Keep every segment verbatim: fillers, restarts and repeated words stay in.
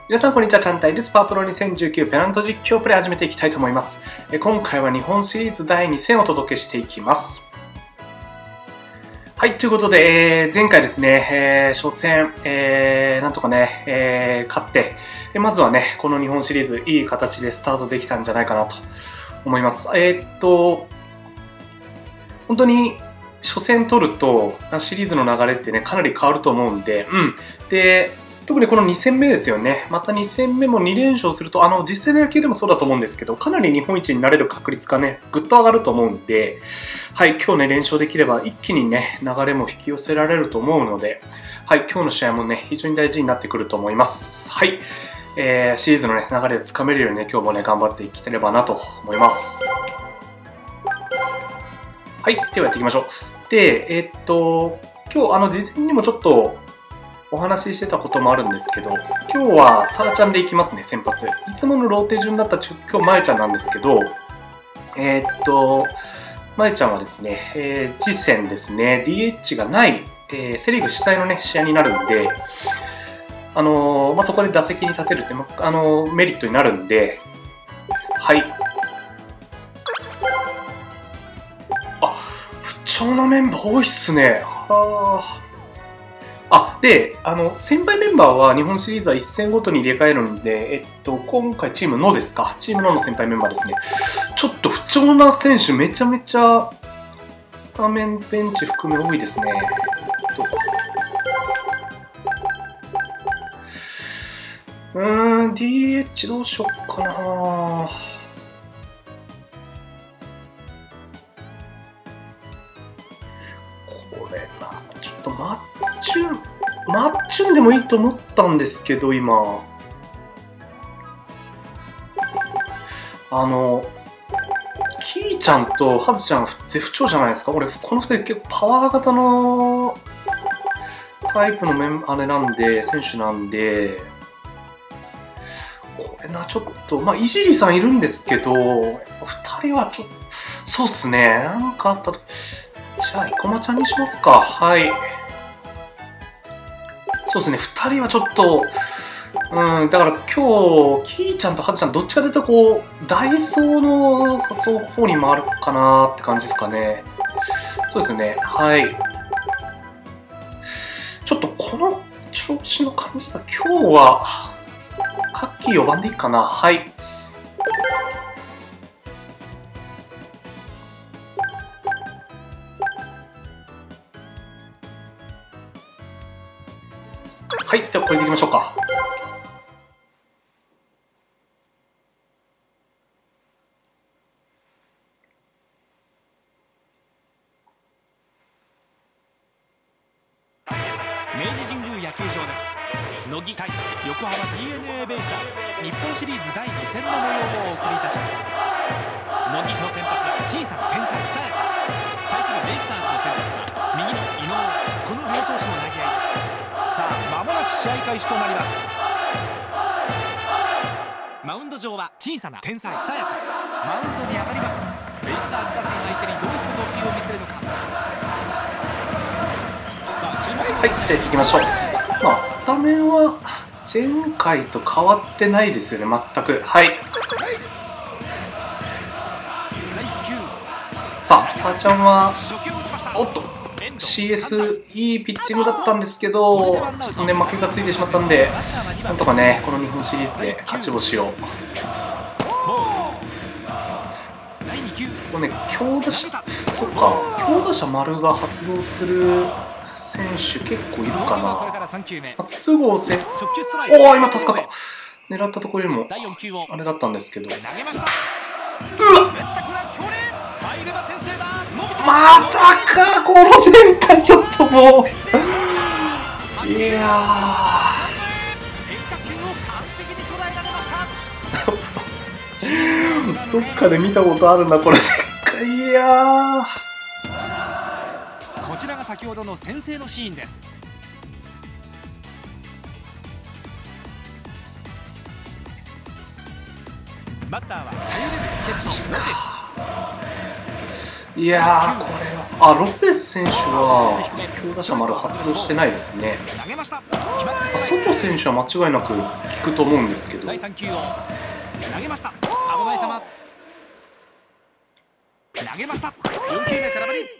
皆さんこんにちは、チャンタイです。パワープロにせんじゅうきゅうペナント実況プレイ始めていきたいと思います。今回は日本シリーズだいに戦をお届けしていきます。はい、ということで、えー、前回ですね、えー、初戦、えー、なんとかね、えー、勝って、まずはね、この日本シリーズいい形でスタートできたんじゃないかなと思います。えー、っと、本当に初戦取るとシリーズの流れってね、かなり変わると思うんで、うん。で、特にこのに戦目ですよね。またに戦目もに連勝すると、あの、実際の野球でもそうだと思うんですけど、かなり日本一になれる確率がね、ぐっと上がると思うんで、はい、今日ね、連勝できれば一気にね、流れも引き寄せられると思うので、はい、今日の試合もね、非常に大事になってくると思います。はい、えー、シリーズのね、流れをつかめるようにね、今日もね、頑張っていければなと思います。はい、ではやっていきましょう。で、えー、っと、今日、あの、事前にもちょっと、お話ししてたこともあるんですけど、今日はさーちゃんでいきますね、先発。いつものローテ順だったら今日まえちゃんなんですけど、えー、っと、まえちゃんはですね、えー、次戦ですね、ディーエイチ がない、えー、セリーグ主催のね、試合になるんで、あのー、まあ、そこで打席に立てるって、あのー、メリットになるんで、はい。あ、不調なメンバー多いっすね。はー。あ、で、あの、先輩メンバーは日本シリーズはいっ戦ごとに入れ替えるんで、えっと、今回チームのですか、チームのの先輩メンバーですね。ちょっと不調な選手めちゃめちゃスタメンベンチ含め多いですね。うーん、ディーエイチ どうしよっかな。これな、ちょっとマッチュン、マッチュンでもいいと思ったんですけど、今。あの、キーちゃんとハズちゃん絶不調じゃないですか。俺、このふたり結構パワー型のタイプのメンあれなんで、選手なんで、これな、ちょっと、まあ、いじりさんいるんですけど、ふたりはちょっと、そうっすね、なんかあったと。じゃあ、生駒ちゃんにしますか。はい。そうですね、ふたりはちょっと、うん、だから今日、キーちゃんとハズちゃん、どっちかというと、こう、ダイソーの方に回るかなって感じですかね。そうですね、はい。ちょっとこの調子の感じだ、今日は、カッキーよんばんでいいかな。はい。はい、ではこれでいきましょうか。 明治神宮野球場です。乃木対横浜 ディーエヌエー ベイスターズ日本シリーズだいに戦の模様をお送りいたします。乃木の先発は小さな天才さやか、対するベイスターズの先発は右の伊能。この両投手の投げ合いです。さあ間もなく試合開始となります。マウンド上は小さな天才さやか、マウンドに上がります。ベイスターズ打線相手にどういった投球を見せるのか。 はい、じゃあ行きましょう。まあ、スタメンは前回と変わってないですよね、全く。はい。さあ、さあちゃんは、おっと、シーエス いいピッチングだったんですけど、ちょっとね、負けがついてしまったんで、なんとかね、この日本シリーズで勝ち星を。これね、強打者、そっか、強打者丸が発動する選手結構いるかな。初号戦、おお、今助かった。狙ったところよりもあれだったんですけど、うわっ、またか、この展開ちょっともう、いやーどっかで見たことあるな、これ。いやー、 こちらが先ほどの先制のシーンです。バッターは頼れる助っ人ロペス。 いやー、これはあ、ロペス選手は強打者丸発動してないですね。ソト選手は間違いなく効くと思うんですけど。 第さん球を投げました。危ない球投げました。よん球目空振り。追い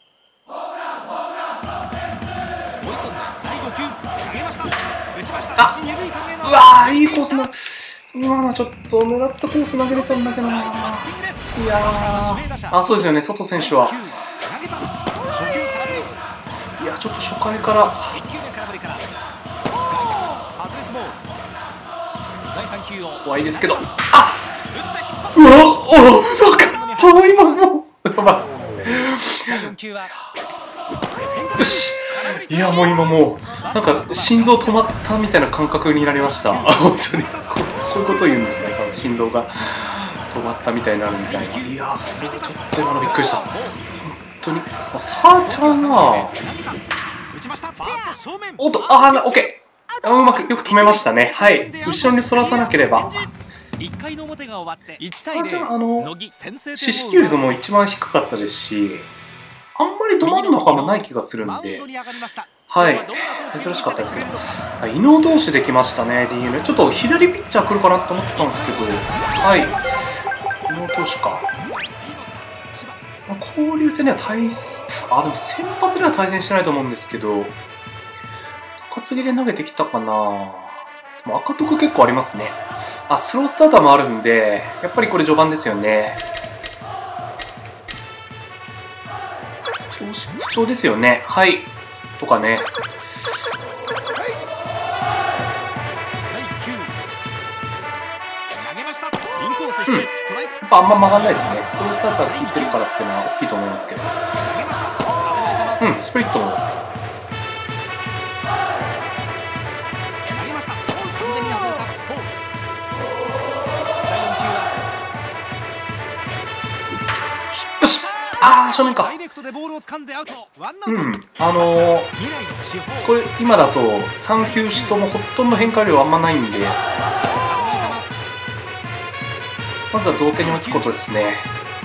込んでだいご球投げました。打ちました。 あ、うわー、いいコースな。今のはちょっと狙ったコース投げれたんだけどな。いやー、あ、そうですよね、ソト選手は。いや、ちょっと初回から怖いですけど、あ、うわ、お、ふざけた今もうやばい。よし、いや、もう今もうなんか心臓止まったみたいな感覚になりました。本当にこういうこと言うんですね。多分心臓が止まったみたいになるみたいな。いやー、すごい、ちょっと今のびっくりした。本当にさあちゃんはおっと、あー、オッケー、うまくよく止めましたね。はい、後ろに反らさなければ。さあちゃん、あの四死球率も一番低かったですし、あんまり止まるのかもない気がするんで、はい、珍しかったですけど、はい、伊能投手できましたね、ディーエヌエー。ちょっと左ピッチャー来るかなと思ったんですけど、はい、伊能投手か。交流戦では対戦、あ、でも先発では対戦してないと思うんですけど、中継ぎで投げてきたかな。でも赤徳結構ありますね。あ、スロースターターもあるんで、やっぱりこれ序盤ですよね。調子不調ですよね。はい。とかね。うん。やっぱあんま曲がんないですね。スロースターターが効いてるからっていうのは大きいと思いますけど。うん、スプリットも。よし、あー、正面か。うん、あのー、これ今だとさん球種ともほとんど変化量あんまないんで、まずは同点に追いつくことですね。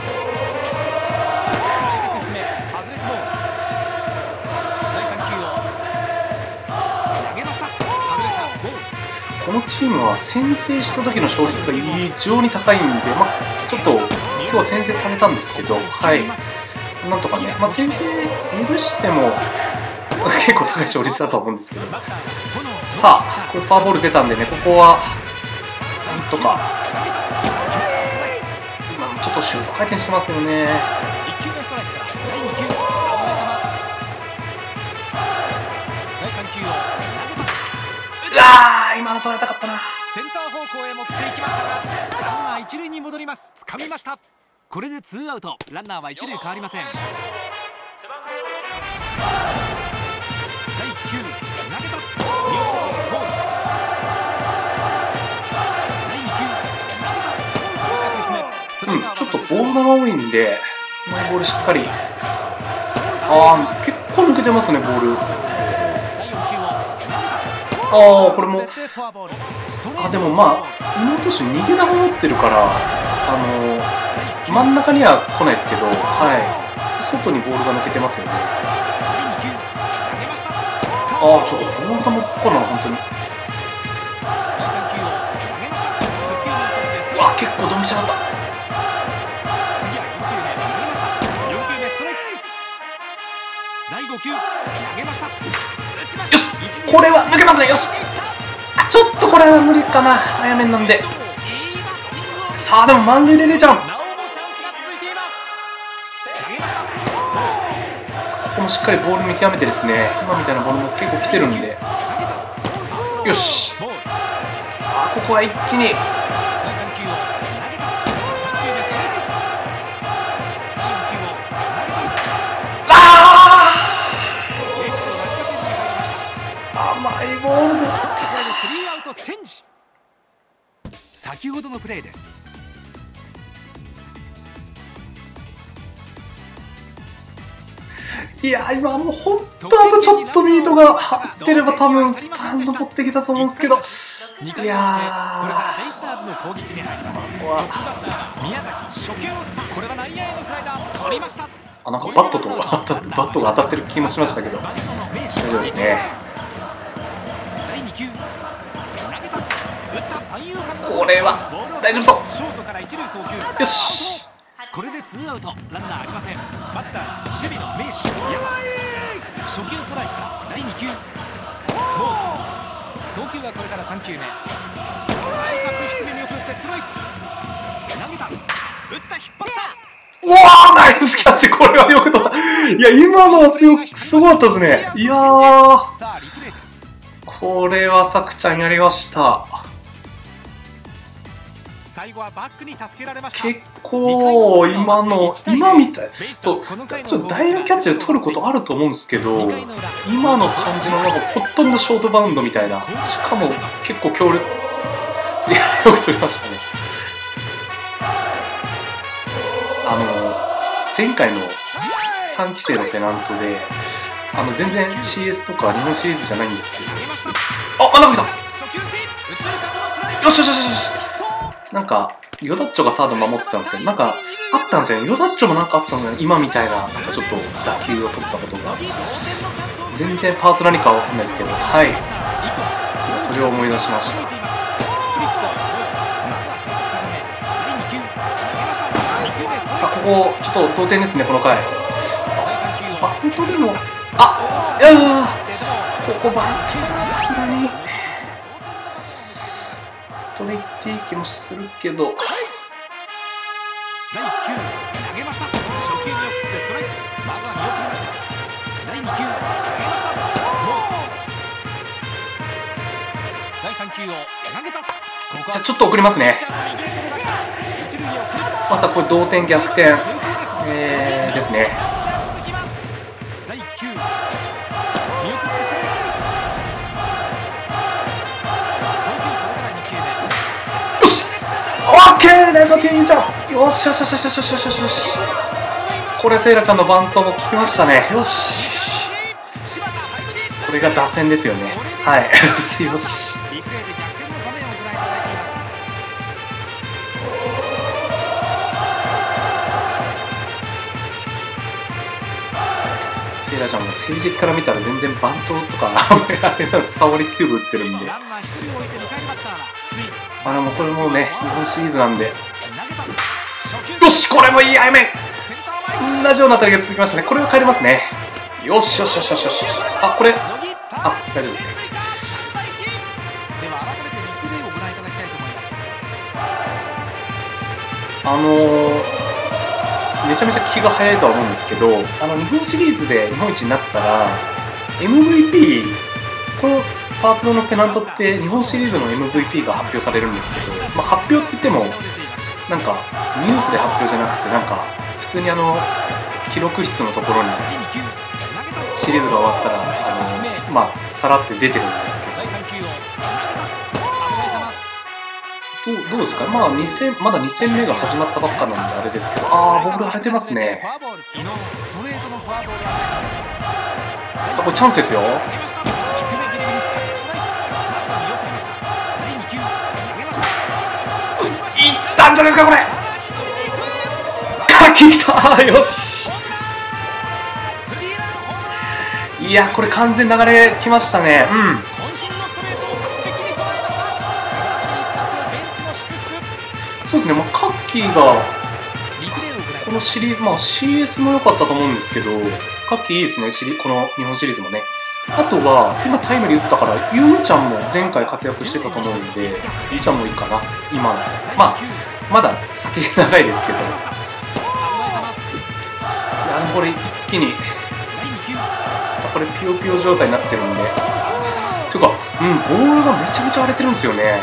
このチームは先制した時の勝率が非常に高いんで、まあ、ちょっと今日は先制されたんですけど、はい、なんとかね、まあ、先制許しても結構高い勝率だと思うんですけど、さあ、これフォアボール出たんでね、ここはなんとか、今ちょっとシュート回転してますよね。うわー、今の取られたかったな。 センター方向へ持っていきましたが、ランナー一塁に戻ります。掴みました。これでツーアウト、ランナーは一塁変わりません。だいいち球投げた。ボール。だいに球投げた。うん、 ちょっとボールが多いんで、このボールしっかり、あー、結構抜けてますね、ボール。ああ、これも、あ、でもまあ、妹投手逃げ球持ってるから、あのー、真ん中には来ないですけど、はい、外にボールが抜けてますよね。ああ、ちょっとボールがもっこなの、本当に。うわ、結構ドンピシャだった。よし、これは抜けますね。よし、あ、ちょっとこれは無理かな、早めなんで。さあ、でも満塁でレイちゃん、ここもしっかりボール見極めてですね、今みたいなボールも結構来てるんで、よし、さあここは一気に、甘いボールだった。 スリーアウトチェンジ。先ほどのプレーです。 いや、今もう本当あとちょっとミートが張ってれば多分スタンド持ってきたと思うんですけど、いやー、これからベイスターズの攻撃に入ります。宮崎初球を打った。これは内野へのフライだ。取りました。 あ、なんかバットと当たってバットが当たってる気もしましたけど、大丈夫ですね。これは大丈夫そう。よし。 これでツーアウト、ランナーありません。バッター守備の名手山井、初球ストライクからだいに球ボール。投球はこれからさん球目。内角低め見送ってストライク。投げた、打った、引っ張った。 うわー、ナイスキャッチ。これはよく取った。いや、今のはすごすごかったですね。いやー、これはさくちゃんやりました。 最後はバックに助けられました。 結構今の今みたい、そうちょっと第二キャッチで取ることあると思うんですけど、今の感じのなんかほとんどショートバウンドみたいな、しかも結構強烈、いやよく取りましたね。あの前回のさんきせいのペナントで、あの全然 シーエス とか日本シリーズじゃないんですけど、あ、真ん中来た。よしよしよしよし。なんかヨダッチョがサード守ってたんですけど、なんかあったんですよね。ヨダッチョもなんかあったんだよね、今みたいな、なんかちょっと打球を取ったことが。全然パート何かは分かんないですけど、はい、それを思い出しました。さあここちょっと同点ですね、この回。バントでも、あ、いやー、ここバントだな、さすがにと言っていい気もするけど、 だいいっ球投げました。初球見送ってストライク。まずは見送りました。だいに球投げました。だいさん球を投げた。 じゃあちょっと送りますね。まずはこれ同点逆転、えー、ですね。 だいいっ球見送ってストライク。 オッケー、ナイスバッティングちゃん。よしよしよしよしよしよしよしよし。これセイラちゃんのバントも効きましたね。よし。これが打線ですよね。はい。よし。セイラちゃんも成績から見たら全然バントとかあんまりあれなんです。さん割きゅうぶ打ってるんで。あでもこれもうね、日本シリーズなんで、よし、これもいい背面、同じような当たりが続きましたね。これは帰れますね。よしよしよしよしよし。あ、これ、あ、大丈夫ですね。あのー、めちゃめちゃ気が早いとは思うんですけど、あの日本シリーズで日本一になったら エムブイピー、このパワープロのペナントって日本シリーズの エムブイピー が発表されるんですけど、まあ、発表って言ってもなんかニュースで発表じゃなくて、なんか普通にあの記録室のところにシリーズが終わったらあの、まあ、さらって出てるんですけど、どう、どうですか、まあ、に戦まだに戦目が始まったばっかなんであれですけど、ああボール荒れてますね。さあこれチャンスですよ。いったんじゃないですかこれ。かききた。よし。いやこれ完全流れきましたね。うん。そうですね。まあカッキーがこのシリーズ、まあ シーエス も良かったと思うんですけど、カッキーいいですね。シリこの日本シリーズもね。あとは今タイムリー打ったからゆうちゃんも前回活躍してたと思うんで、ゆうちゃんもいいかな今。まあまだ先長いですけど、いやこれ一気にこれピヨピヨ状態になってるんで、ていうか、うん、ボールがめちゃめちゃ荒れてるんですよね。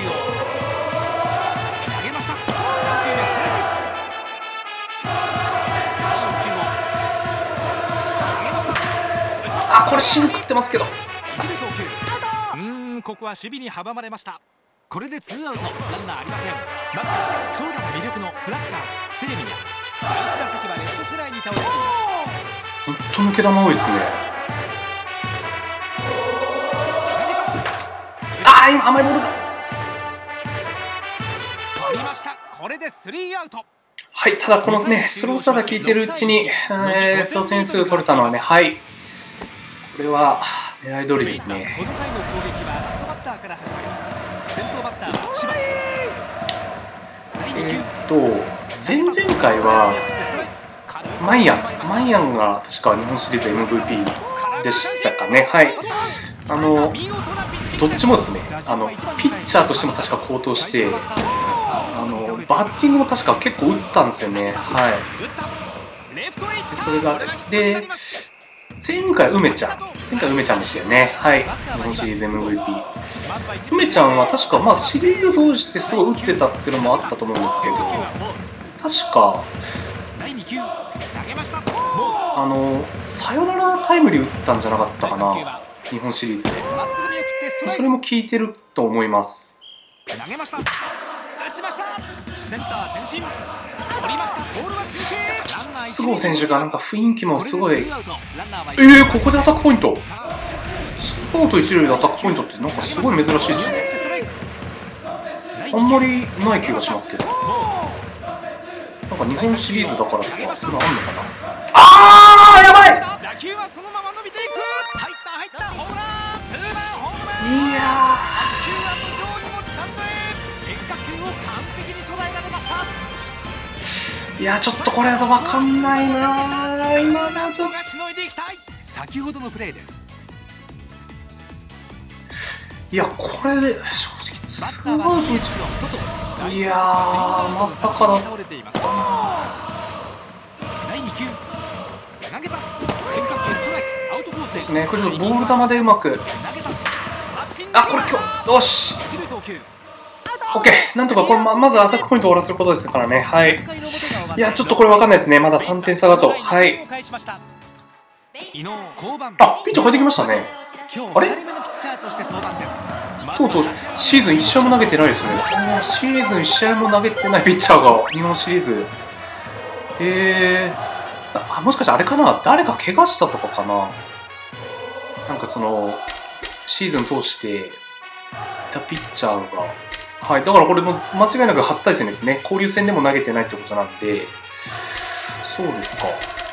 あ、これ芯食ってますけど、 うん、ここは守備に阻まれました。これでツーアウト、ランナーありません。バッター長打が魅力のスラッガーセレミヤ。だいいち打席はレフトフライに倒れています。 ほんと抜け球多いですね。ああ今甘いボールだ。 取りました。これでスリーアウト。 はい、ただこのね、スロースターが効いてるうちに、えー、っと、点数取れたのはね、はい。これは、狙い通りですね。 この回の攻撃はラストバッターから始まります。先頭バッターは柴。 えー、っと、前々回は、マイアン、マイアンが確か日本シリーズ エムブイピー でしたかね。はい。あの、どっちもですね、あの、ピッチャーとしても確か好投して、あの、バッティングも確か結構打ったんですよね。はい。で、それが、で、前回梅ちゃん、前回梅ちゃんでしたよね。はい。日本シリーズ エムブイピー。梅ちゃんは確か、まあ、シリーズ通してすごい打ってたっていうのもあったと思うんですけど、確か、あの、サヨナラタイムリー打ったんじゃなかったかな、日本シリーズで。それも効いてると思います。 投げました。打ちました。センター前進。取りました。ボールは中継。 筒香選手がなんか雰囲気もすごい。えー、ここでアタックポイント。ツーアウト一塁でアタックポイントってなんかすごい珍しいですね。あんまりない気がしますけど。なんか日本シリーズだからとかそういうのあんのかな。あー、やばい。 打球はそのまま伸びていく。入った入ったホームラン。ツーランホームラン。 いや打球は無情にもスタンドへ。変化球を完璧に捉えられました。 いや、ちょっとこれは分かんないな。今のちょっと先ほどのプレーです。 いや、これで正直ツーアウト一塁。いやー、まさかだったな。 だいに球投げた。変化球ストライク。アウトコースですね。これちょっとボール球でうまく。あ、これ今日よし。オッケー、なんとかこれ ま, まずアタックポイントを終わらせることですからね。はい。いや、ちょっとこれ分かんないですね。まださんてん差だと。はい。あ、ピッチャー入ってきましたね。あれとうとうシーズンいち試合も投げてないですね。あ、シーズンいち試合も投げてないピッチャーが日本シリーズ。えー、あ、もしかしてあれかな、誰か怪我したとかかな。なんかそのシーズン通していたピッチャーが、はい、だからこれも間違いなく初対戦ですね。交流戦でも投げてないってことなんで、そうですか。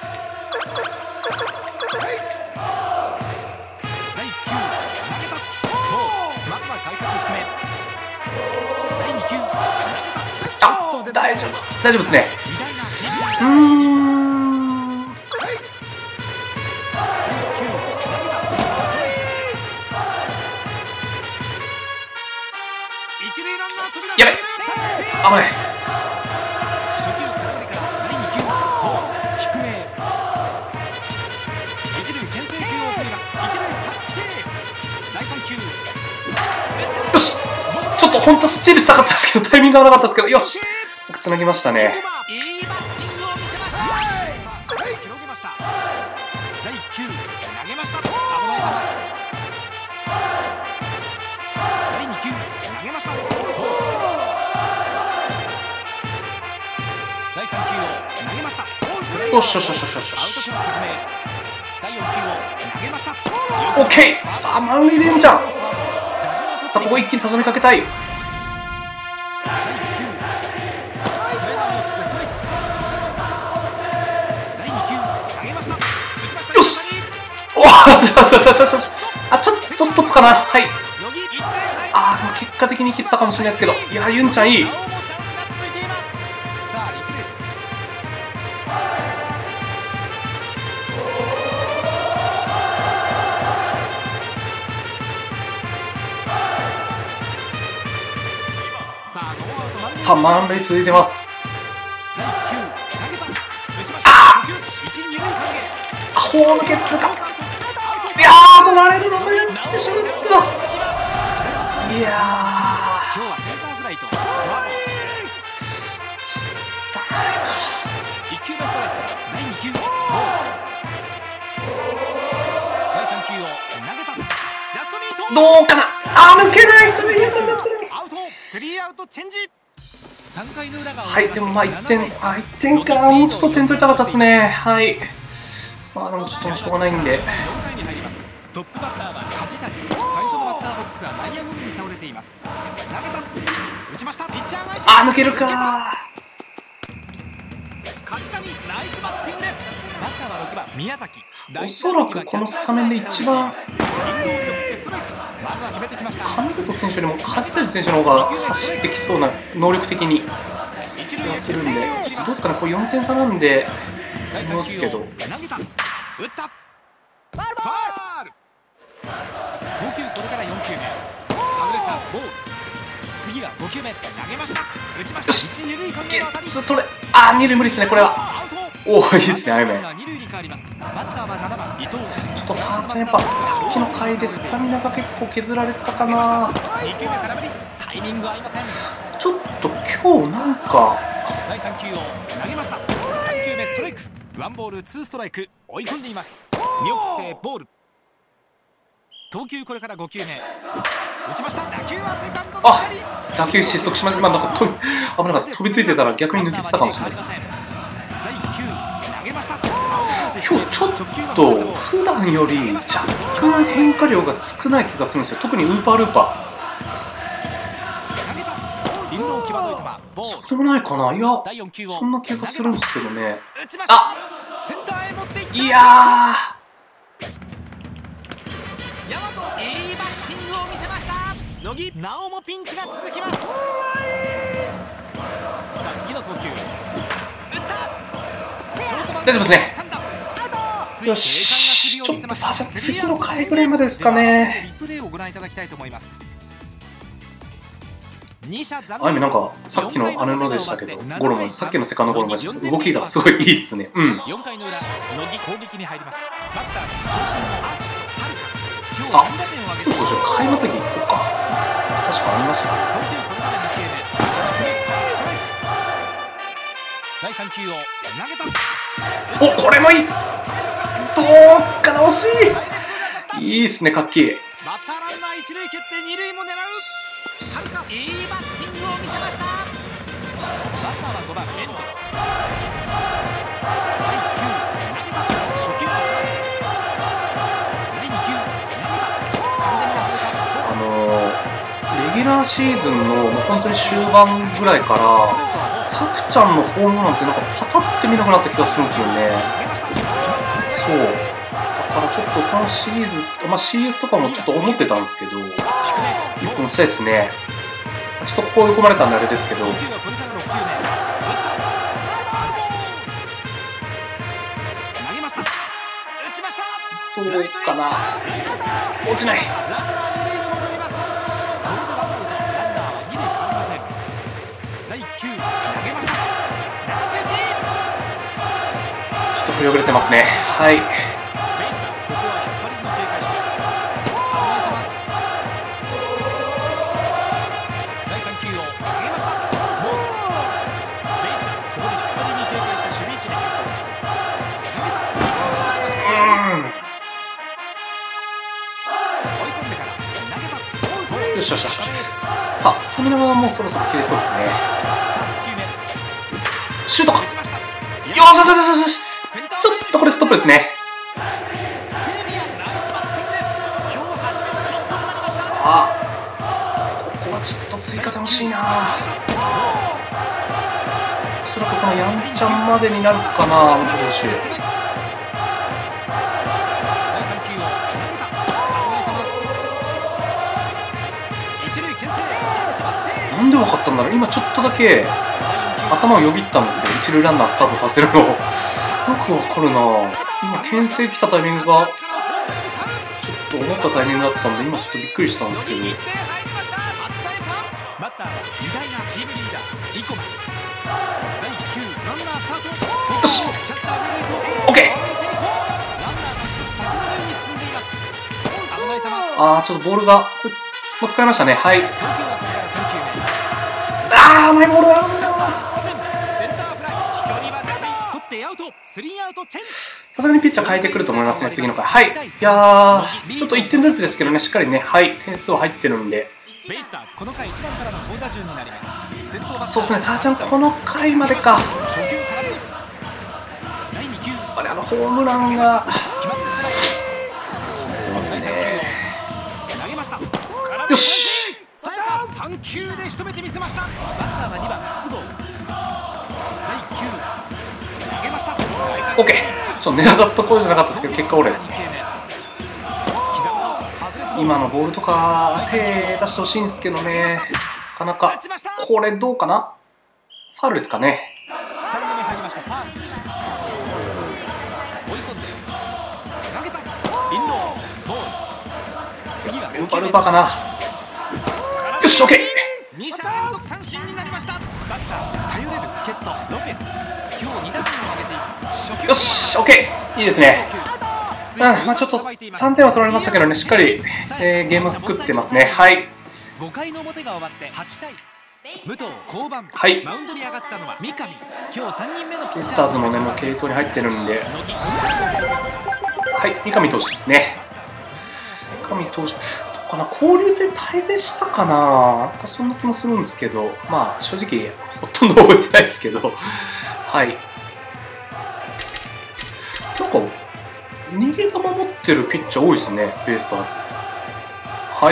あ、大丈夫、大丈夫ですね。うーん。やべ、危ない。よし、ちょっと本当スチールしたかったですけどタイミングがなかったですけど、よし、つなぎましたね。よしよしよしよしよし。オッケー。さあ満塁でんちゃん。さあここ一気に畳みかけたい。よし。おお、あ、ちょっとストップかな。はい。ああ、結果的にヒットたかもしれないですけど、いやユンちゃんいい。さあ満塁続いてます。ああ、ホームゲッツーか。いやー、取られるのがやってしまった。いやー、どうかな。あー、抜けないということになってる。はい、でもまあいってん、あ、いってんか、もうちょっと点取りたかったですね。はい。まあでもちょっとしょうがないんで。 トップバッターは梶谷。最初のバッターボックスは内野ゴロに倒れています。投げた。打ちました。ピッチャー返し。 あ、抜けるか。 宮崎おそらくこのスタメンで一番上里選手よりも梶谷選手の方が走ってきそうな能力的に気がするんで、ちょっとどうですかね、これよんてん差なんで見ますけど、 投げた打ったファール。投球これからよんきゅうめ、外れたボール。次がごきゅうめ、投げました、打ちました。一二塁間への当たり。 ゲッツー取れ、あー二塁無理ですね、これは。おお、いいですね、あれね。 二塁に変わります。バッターはななばん伊藤。 ちょっとさあちゃん、やっぱさっきの回でスタミナが結構削られたかな。 にきゅうめ空振り、タイミング合いません。 ちょっと今日なんかだいさん球を投げました。さんきゅうめストライク、ワンボールツーストライク、追い込んでいます。見送ってボール。投球これからごきゅうめ、打ちました。打球はセカンドのあ左。 打球失速しました。まあ、なんか飛び危なかった。飛びついてたら逆に抜けてたかもしれないです。 だいきゅう投げました。 今日ちょっと普段より若干変化量が少ない気がするんですよ。特にウーパールーパー。そうでもないかな。いや、そんな気がするんですけどね。あ、いやー。 大和いいバッティングを見せました。乃木なおもピンチが続きます。さあ次の投球、打った大丈夫ですね。よし、ちょっとさあじゃあ次の回ぐらいまでですかね。 リプレイをご覧いただきたいと思います。 あいみなんかさっきのあれのでしたけど、ゴロがさっきのセカンドゴロが動きがすごいいいですね。うん。 よんかいの裏、乃木攻撃に入ります。バッターに長身のアーティストはるか。今日さん打点を挙げて、 どうしよう、開幕的、そっか。確かありました。 投球これまでに球でだいさん球を投げた。 お、これもいい。どうかな、惜しい。いいっすね、カッキー。 バッターランナー一塁蹴って二塁も狙う。はるかいいバッティングを見せました。バッターはごばん遠藤。だいきゅう投げた。初球はスライダー。だいに球投げた。完全に外れた。 あのー、レギュラーシーズンのもう本当に終盤ぐらいからさくちゃんのホームランってなんかパタって見なくなった気がするんですよね。そうだからちょっとこのシリーズ、まあ、シーエス とかもちょっと思ってたんですけど、いっぽん打ちたいですね。ちょっとここ追い込まれたんであれですけど、 投げました。打ちました。 どうかな、落ちない。 ランナー二塁に戻ります。これでワンアウト、ランナーは二塁変わりません。だいきゅう投げました。流し打ち。 ちょっと振り遅れてますね。はい。よしよしよし。さあ、スタミナはもうそろそろ切れそうですね。シュート。よしよしよしよし。ちょっとこれストップですね。さあ、ここはちょっと追加で欲しいな。おそらくこのヤンチャンまでになるかな、本当投手。なんで分かったんだろう。今ちょっとだけ頭をよぎったんですよ、一塁ランナースタートさせるの。よく分かるな。今牽制来たタイミングがちょっと思ったタイミングだったんで、今ちょっとびっくりしたんですけど。 バッターは偉大なチームリーダー、生駒。だいきゅうランナースタート。 よし、オッケー。あー、ちょっとボールがもう使いましたね。はい。あー、甘いボールだ。さすがにピッチャー変えてくると思いますね、次の回。はい。いやー、ちょっといってんずつですけどね、しっかりね、はい、点数は入ってるんで。そうですね、さあちゃん、この回までか。あれ、あのホームランが決まってますね。よし。 さん球で仕留めてみせました。バッターはにばん筒香。だいきゅう投げオッケー。ちょっと狙ったところじゃなかったですけど結果オーライですね。今のボールとか手出してほしいんですけどね、なかなか。これどうかな、ファウルですかね。ルバルバかな。よし、オッケー。 に者連続三振になりました。バッター頼れる助っ人ロペス、今日に打点を挙げています。 よし、オッケー。いいですね。うん、まあちょっとさんてんは取られましたけどね、しっかり、えー、ゲームを作ってますね。はい。 ごかいの表が終わってはちたい。武藤降板、 はい。 マウンドに上がったのは三上。今日さんにんめのピッチャー。 ベイスターズもね、もう継投に入ってるんで、はい、三上投手ですね。三上投手、どうかな、交流戦対戦したかな、なんかそんな気もするんですけど、まあ正直ほとんど覚えてないですけど、はい。なんか逃げ球持ってるピッチャー多いですね、ベイスターズ。はい。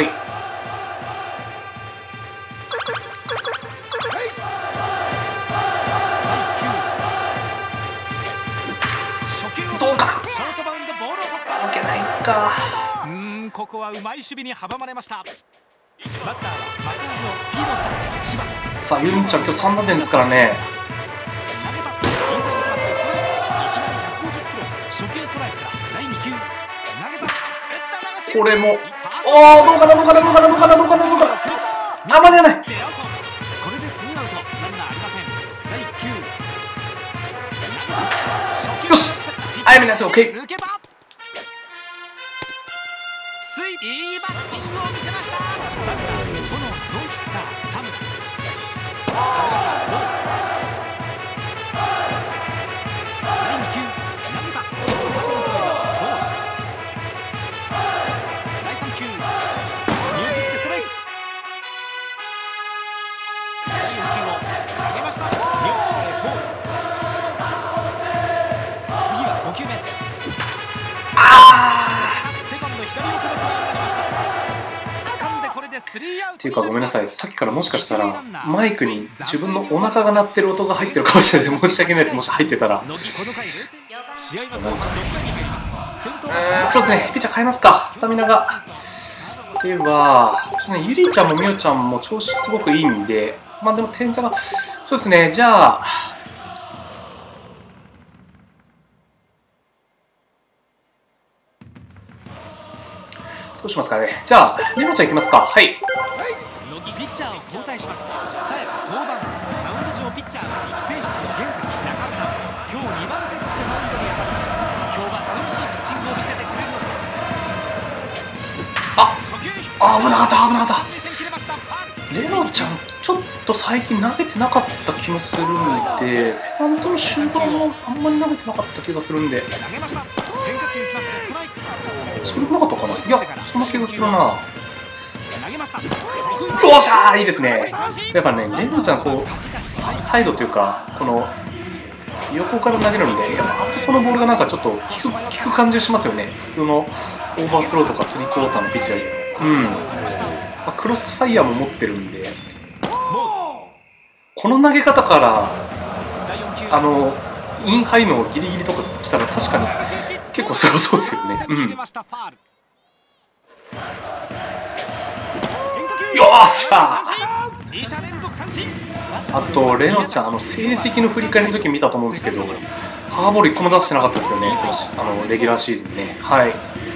どうかな、負けないか。 うーん、ここはうまい守備に阻まれました。バッターは幕張のスピードスター柴田。 さあ、ユンちゃん今日さん打点ですからね。 投げた、インサイドカットストライク、いきなりひゃくごじゅっキロ、初球ストライクからだいにきゅう、投げた、打った流し、 これも、おお、どうかな、どうかな、どうかな、どうかな、どうかな、どうかな、あ、間に合わない。 これでツーアウト、ランナーありません。だいきゅう、投げた、 よし、あやめなさい、オッケー。 抜けた、ついいいバッティングを見せました。バッターこのノーヒッター田村、だいにきゅう、投げた、縦のスライダー、ボール、だいさんきゅう、見送ってストライク、だいよんきゅうを投げました、見送ってボール、次はごきゅうめ、 あセカンド左奥のフライになりました。掴んでこれでスリーアウト。 っていうかごめんなさい、さっきからもしかしたらマイクに自分のお腹が鳴ってる音が入ってるかもしれないので申し訳ないです。もし入ってたら、 乃木この回試合は後半ろっかいに入ります。先頭えー、そうですね、ピッチャー変えますか、スタミナが。では、ちょっとね、ゆりちゃんもみおちゃんも調子すごくいいんで、まあでも点差が、そうですね、じゃあ、どうしますかね。じゃあ、りのちゃんいきますか。はい。 乃木ピッチャーを交代します。さやか降板、マウンド上ピッチャーは育成室の原石中村、今日にばん手としてマウンドに上がります。今日は頼もしいピッチングを見せてくれるのか。 あ、あ、危なかった、危なかった。レノちゃん、ちょっと最近投げてなかった気もするんで、ペナントの終盤もあんまり投げてなかった気がするんで、それもなかったかな。いや、そんな気がするな。よっしゃー、いいですね。やっぱね、レノちゃん、こうサイドというか、この横から投げるんで、やっぱあそこのボールがなんかちょっと効く、効く感じしますよね。普通のオーバースローとかスリークォーターのピッチャーより。うん。まあ、クロスファイヤーも持ってるんで、この投げ方からあのインハイのギリギリとか来たら確かに結構すごそうですよね。うん。よっしゃー。あとレノちゃん、あの成績の振り返りの時見たと思うんですけど、フォアボールいっこも出してなかったですよね、あのレギュラーシーズンね。はい。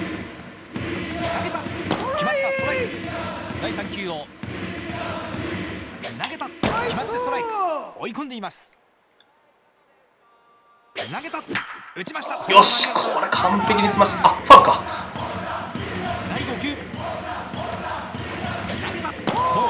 だいさん球を投げた、決まってストライク、追い込んでいます。投げた、打ちました。 よし、これ完璧につました。あ、ファウルか。 だいご球、投げた、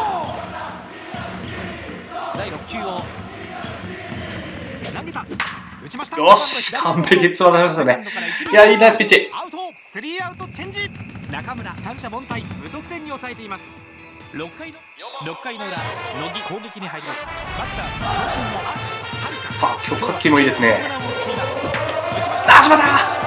だいろっ球を投げた、打ちました。 よし、完璧につまられましたね。いや、いいナイスピッチ。 アウト、スリーアウトチェンジ。中村三者凡退、無得点に抑えています。ろっかいのろっかいの裏、乃木攻撃に入ります。バッター長身のアーティストはるか。 さあ、強角球もいいですね。 あ、 しまった。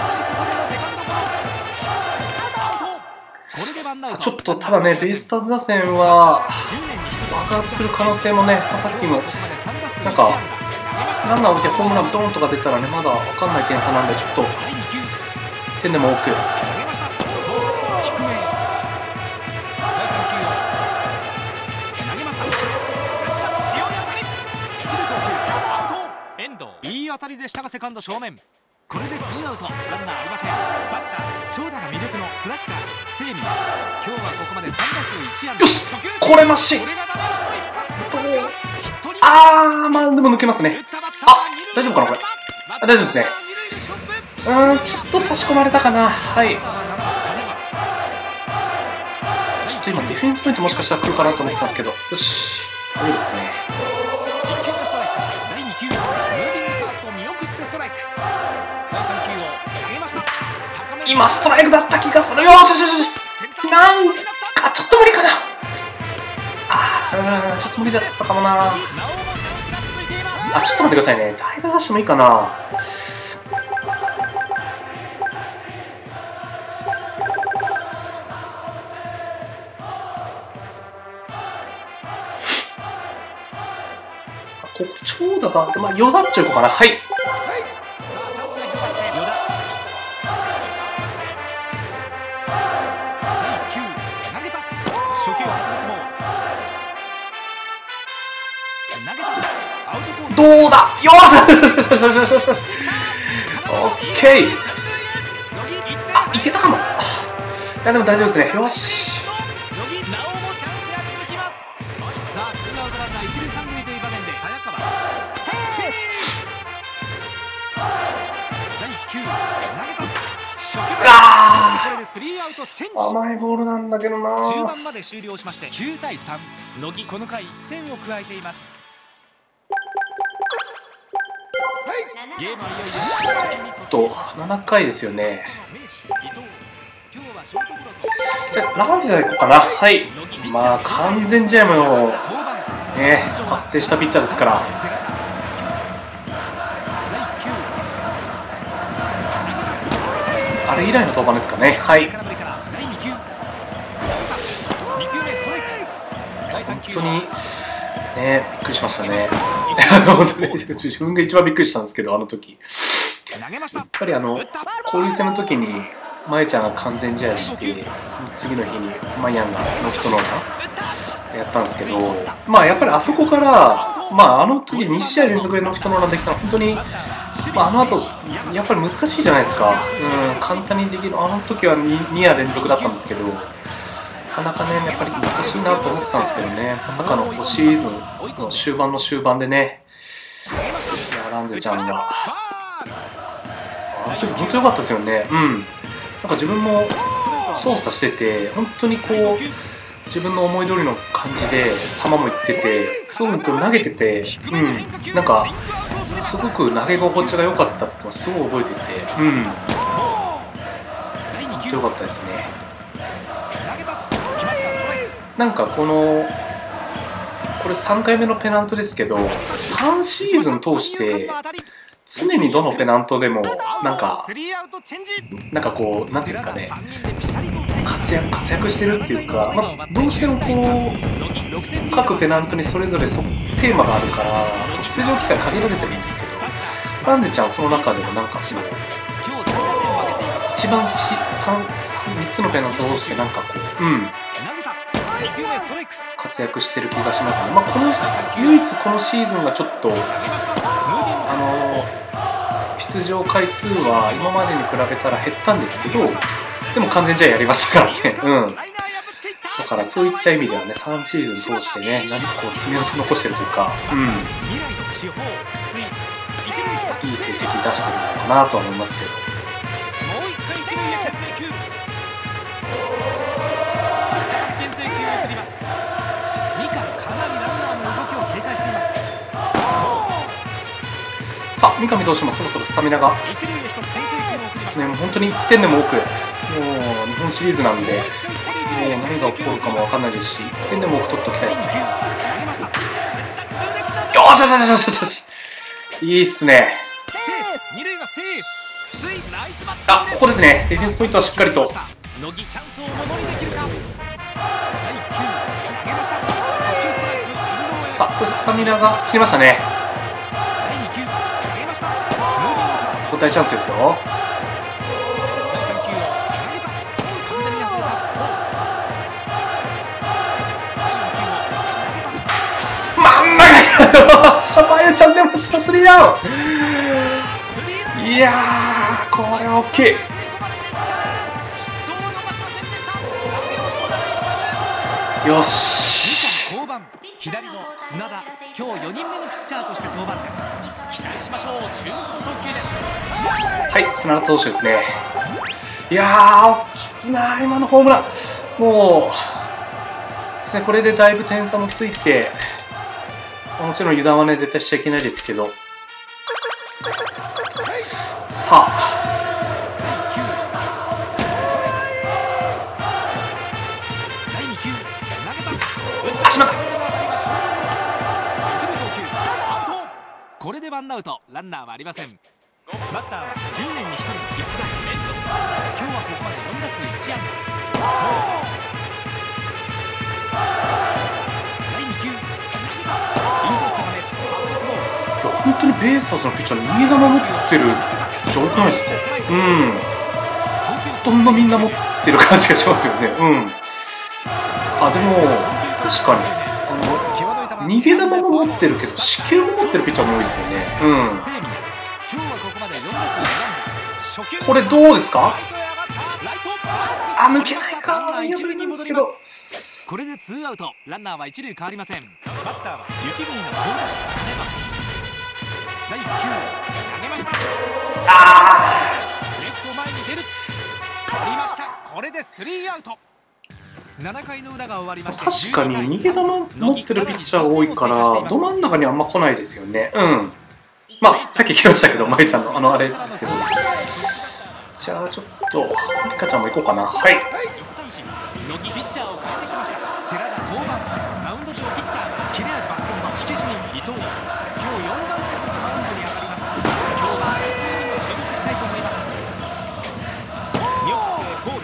さあ、ちょっとただね、ベイスターズ打線は爆発する可能性もね、まあ、さっきもなんかランナー置いてホームランドーンとか出たらね、まだ分かんない点差なんで、ちょっと点でも多く。 いい当たりでしたがセカンド正面。これでツーアウト、ランナーありません。バッター長打が魅力のスラッガーセイミー、今日はここまでさん打数いち安打。 よし、これまっしどう、あー、まあでも抜けますね。あ、大丈夫かなこれ。あ、大丈夫ですね。うーん、ちょっと差し込まれたかな。はい、ちょっと今ディフェンスポイントもしかしたら来るかなと思ってたんですけど、よし、大丈夫ですね。今ストライクだった気がする。よしよしよし、なんかちょっと無理かな。あー、ちょっと無理だったかもな。あ、ちょっと待ってくださいね、代打出してもいいかな。ここ長打が、まあ、ヨダッチョいこうかな。はい、どうだ、よしオッケー。あ、いけたかも。いやでも大丈夫ですね。よし、甘いボールなんだけどな。 中盤まで終了しましてきゅうたいさん、乃木この回いってんを加えています。ゲームはいよいよとななかいですよね。じゃあランジャーいこうかな。はい、まあ完全試合もね達成したピッチャーですから。あれ以来の登板ですかね。はい、本当にね、びっくりしましたね。本当に自分が一番びっくりしたんですけど、あの時やっぱりあの交流戦の時にまゆちゃんが完全試合して、その次の日にまやんがノーヒットノーランやったんですけど、まあやっぱりあそこから、まああの時に試合連続でノーヒットノーランできたのは本当に、まあ、あの後やっぱり難しいじゃないですか。うん、簡単にできる。あの時は 2, に夜連続だったんですけど、なかなかね、やっぱり難しいなと思ってたんですけどね、まさかのシーズンの終盤の終盤でね、いやランゼちゃんが、あの時本当良かったですよね。うん、なんか自分も操作してて、本当にこう、自分の思い通りの感じで球もいってて、すごく投げてて、うん、なんか、すごく投げ心地が良かったってのはすごい覚えていて、うん、本当良かったですね。なんかこのこれさんかいめのペナントですけど、さんシーズン通して常にどのペナントでもなんかなんかこうなんていうんですかね、活躍活躍してるっていうか、まあ、どうしてもこう各ペナントにそれぞれそテーマがあるから出場機会限られてるんですけど、ランゼちゃんその中でもなんかこう一番し 3, 3, みっつのペナントを通してなんかこう、うん、活躍してる気がしますね。まあ、この唯一このシーズンがちょっとあの出場回数は今までに比べたら減ったんですけど、でも完全試合やりましたからね。うん。だからそういった意味ではね、さんシーズン通してね、何かこう爪痕残してるというか、うん、いい成績出してるのかなとは思いますけど。さあ、三上投手もそろそろスタミナが、ね、もう本当にいってんでも多く、もう日本シリーズなんで、もう何が起こるかも分かんないですし、いってんでも多く取っておきたいですね。よしよしよしよしよし、いいっすね。あ、ここですね。ディフェンスポイントはしっかりと。さあ、これスタミナが切れましたね。 大チャンスですよ。真ん中シャバユちゃん出ました。スリーアウト。いやー、これは大きい。よし。 左の砂田、今日よにんめのピッチャーとして登板です。期待しましょう。注目の投球です。 はい、砂田投手ですね。いやー、大きいな、今のホームラン。もうですね、これでだいぶ点差もついて、もちろん油断はね絶対しちゃいけないですけど、さああ、しまった。 これでワンアウト、ランナーはありません。バッターはじゅうねんにひとりの逸材レンド。今日はここまでよん打数いち安打。だいに球投げた。インコース高め、外れてボール。 いや本当にベイスターズのピッチャー逃げ球持ってるピッチャー多くないですか。うん、ほとんどみんな持ってる感じがしますよね。うん、あ、でも確かにあの逃げ球も持ってるけど四球も持ってるピッチャーも多いですよね。うん、これどうですか。あ、抜けないか。破れなんですけど、 これでツーアウト、ランナーは一塁変わりません。バッターは雪国の強打者金馬。だいきゅう投げました。 あー、レフト前に出る。取りました。これでスリーアウト。ななかいの裏が終わりました。 確かに逃げ球持ってるピッチャーが多いからど真ん中にあんま来ないですよね。うん、まあさっき聞きましたけど、まゆちゃんのあのあれですけど、じゃあちょっとリカちゃんも行こうかな。はい、 乃木ピッチャーを変えてきました。寺田降板。マウンド上ピッチャーが切れ味抜群の火消しに伊藤。今日よんばん手としてマウンドに上がります。今日は映像にも注目したいと思います。見送ってボール。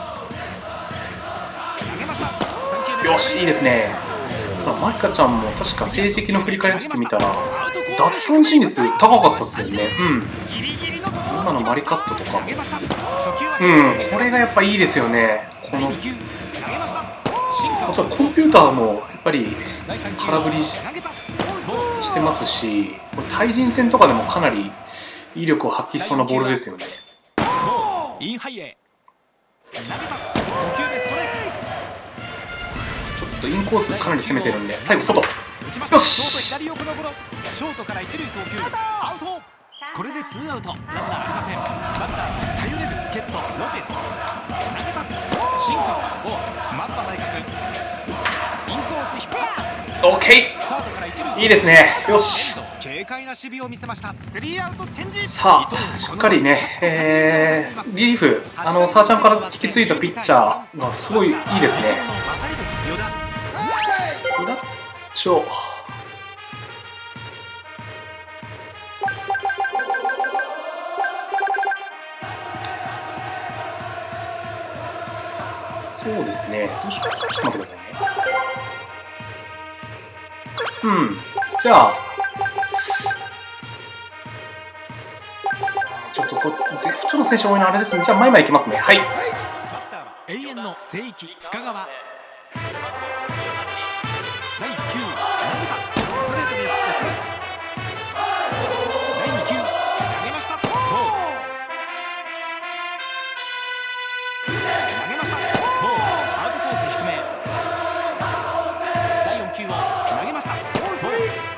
投げました。さん球目。 よし、いいですね。ただマリカちゃんも確か成績の振り返りってみたら奪三振率高かったですよね。うん、今のマリカットとか、うん、これがやっぱいいですよね。このもちろんコンピューターもやっぱり空振りしてますし、これ対人戦とかでもかなり威力を発揮しそうなボールですよね。 インハイへ投げた。ご球目ストライク。 ちょっとインコースかなり攻めてるんで最後外。よし。 ショートから一塁送球アウト。これでツーアウト、ランナーありません。バッター頼れる助っ人ロペス。投げた。シンカーをまずは内角。インコース引っ張った。 オーケー、いいですね。よし。 軽快な守備を見せました。スリーアウトチェンジ。 さあしっかりね、えー、リリーフ、あのサーちゃんから引き継いだピッチャーがすごいいいですね。ウダッチョ、そうですね、どうしようか、ちょっと待ってくださいね。うん、じゃあちょっとこ絶不調の選手多いのあれですね。じゃあ前々いきますね。はい、 永遠の聖域深川。だいきゅう投げた。ストレートでやってストライク。だいに球投げました。ボール。投げました。ボール。アウトコース低め。だいよん球を投げました。ボール。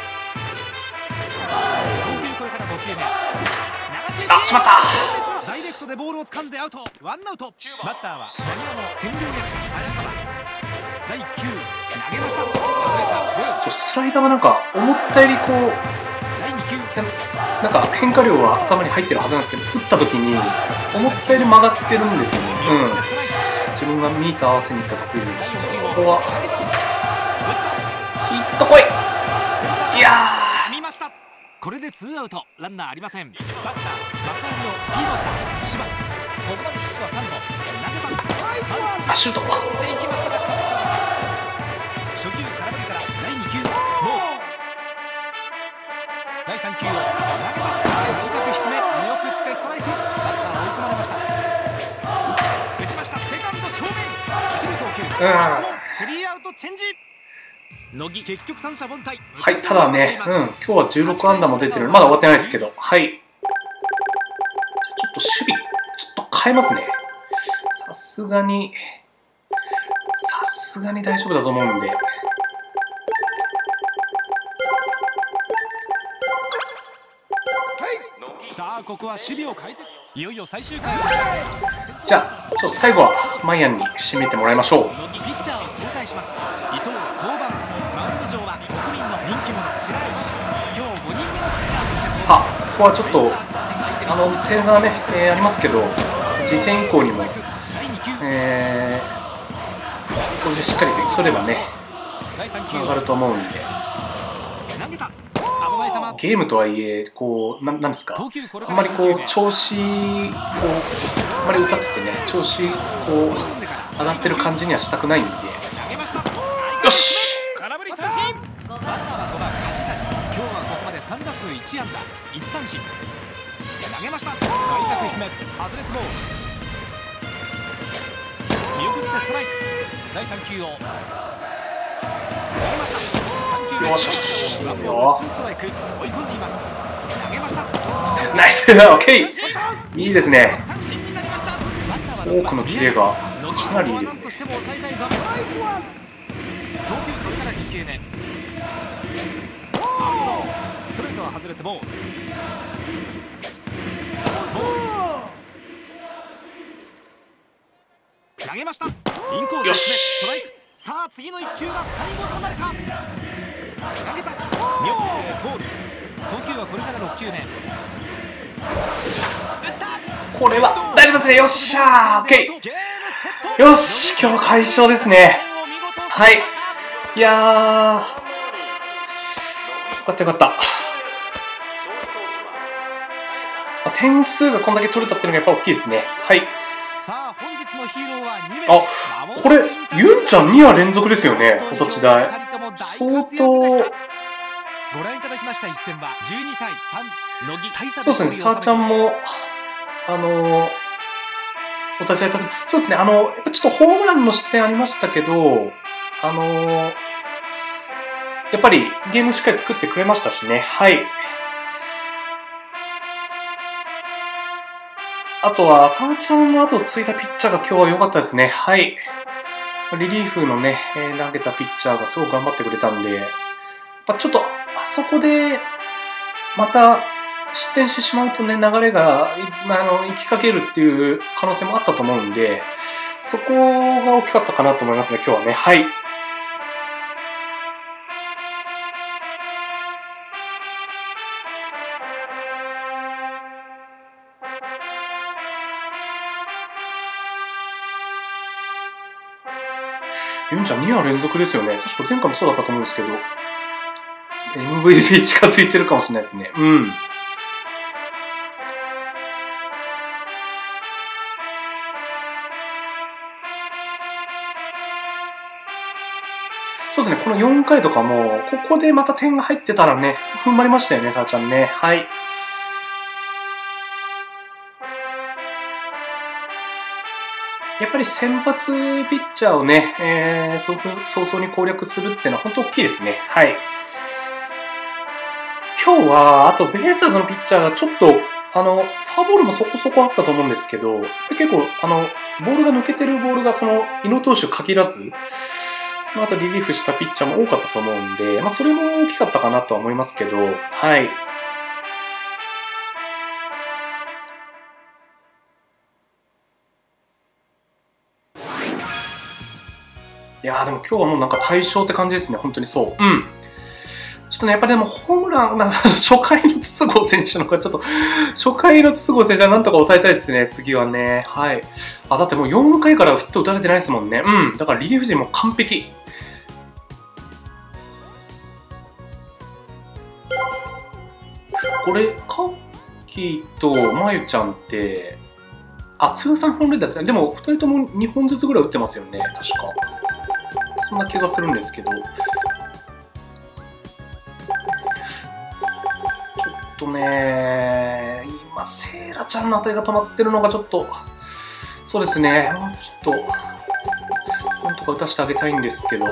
投球これからご球目。 あ、しまった。 ダイレクトでボールを掴んでアウト。ワンアウト。バッターはなにわの千両役者早川。だいきゅう投げました。 ちょスライダーがなんか思ったよりこうなんか変化量は頭に入ってるはずなんですけど、打った時に思ったより曲がってるんですよね。うん、自分がミート合わせにいった得意なんですけど、そこはヒットこい。いやー、 これでツーアウト、ランナーありません。バッター幕張のスピードスター柴。ここまでヒットはさんぼん。投げた。 あ、シュート。 初球空振りからだいに球ボール。だいさん球を投げた。内角低め見送ってスリーアウトチェンジ。乃木結局三者凡退。 はい、ただね、うん、今日はじゅうろく安打も出てるので、まだ終わってないですけど、はい。ちょっと守備、ちょっと変えますね。さすがに、さすがに大丈夫だと思うんで。 さあ、ここは守備を変えて、いよいよ最終回。 じゃあ、ちょっと最後はマイアンに締めてもらいましょう。 乃木ピッチャーを交代します。伊藤、降板。マウンド上は国民の人気者白石。今日ごにんめのピッチャーとして。 さあ、ここはちょっとあの点差がね、えー、ありますけど、次戦以降にも、えー、これでしっかり打ち取ればね、つながると思うんで。ゲームとはいえ、こう、ななんですか、あんまりこう、調子を、あんまり打たせてね、調子、こう、上がってる感じにはしたくないんで。よし！ 空振り三振。バッターはごばん梶谷。今日はここまでさん打数いち安打いち三振。投げました。外角低め、外れてボール。見送ってストライク。だいさん球を投げました。 よしよし、いいですよ。 追い込んでいます。投げました。 ナイス、オッケー。いいですね。多くのキレがかなりいいですね。 投球これからに球目。ストレートは外れてボール。投げました。インコース。よし。ストライク。さあ次のいっ球が最後となるか。投げた。見送ってボール。投球はこれからろっ球目。 これは大丈夫ですね。よっしゃー、オッケー。よし、今日は快勝ですね。はい。いやー、よかったよかった。点数がこんだけ取れたっていうのがやっぱ大きいですね。はい。 さあ本日のヒーローはに名。 あ、これユンちゃんに話連続ですよね。お立ち台。相当。 ご覧いただきました一戦はじゅうに対さん。乃木大差で。そうですね。さあちゃんもあのー、お立ち台立て、そうですね。あのやっぱちょっとホームランの失点ありましたけど、あのー、やっぱりゲームしっかり作ってくれましたしね。はい。あとは、さあちゃんの後を継いだピッチャーが今日は良かったですね。はい。リリーフのね、えー、投げたピッチャーがすごく頑張ってくれたんで、やっぱちょっと、あそこで、また失点してしまうとね、流れが、あの、行きかけるっていう可能性もあったと思うんで、そこが大きかったかなと思いますね、今日はね。はい。ユンちゃんに話連続ですよね。確か前回もそうだったと思うんですけど、エムブイピー 近づいてるかもしれないですね。うん。そうですね、このよんかいとかも、ここでまた点が入ってたらね、踏ん張りましたよね、さあちゃんね。はい。やっぱり先発ピッチャーをね、えー、早々に攻略するっていうのは本当大きいですね。はい。今日は、あとベイスターズのピッチャーがちょっと、あの、フォアボールもそこそこあったと思うんですけど、結構、あの、ボールが抜けてるボールがその、井野投手限らず、その後リリーフしたピッチャーも多かったと思うんで、まあそれも大きかったかなとは思いますけど、はい。いやーでも今日はもうなんか大勝って感じですね、本当にそう。うん。ちょっとね、やっぱでもホームラン、なんか初回の筒香選手の方がちょっと、初回の筒香選手はなんとか抑えたいですね、次はね。はい。あ、だってもうよんかいからヒット打たれてないですもんね。うん。だからリリーフ陣も完璧。これ、カッキーとまゆちゃんって、あ、通算本塁打って、でもふたりともにほんずつぐらい打ってますよね、確か。そんな気がするんですけど。ちょっとね、今、セイラちゃんの当たりが止まってるのがちょっと、そうですね、もうちょっと、なんとかか打たせてあげたいんですけど。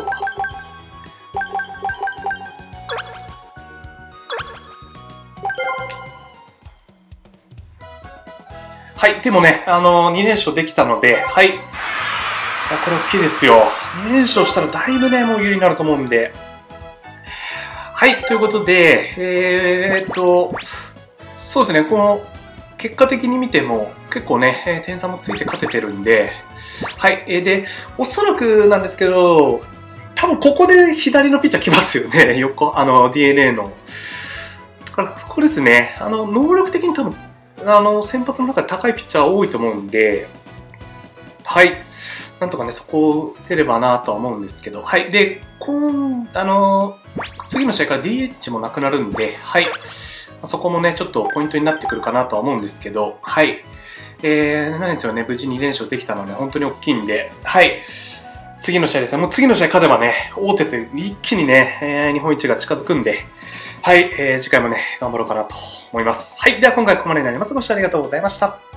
はい、でもね、あの、に連勝できたので、はい。これ大きいですよ。に連勝したらだいぶね、もう有利になると思うんで。はい、ということで、えー、っと、そうですね、この、結果的に見ても、結構ね、点差もついて勝ててるんで、はい、で、おそらくなんですけど、多分ここで左のピッチャー来ますよね、横、あの、ディーエヌエー の。だから、ここですね、あの、能力的に多分、あの、先発の中で高いピッチャー多いと思うんで、はい。なんとかね、そこを打てればなとは思うんですけど、はい。で、今、あの、次の試合から ディーエイチ もなくなるんで、はい。そこもね、ちょっとポイントになってくるかなとは思うんですけど、はい。えー、何ですよね、無事に連勝できたのはね、本当に大きいんで、はい。次の試合ですね、もう次の試合勝てばね、大手という一気にね、えー、日本一が近づくんで、はい、えー、次回もね、頑張ろうかなと思います。はい、では今回ここまでになります。ご視聴ありがとうございました。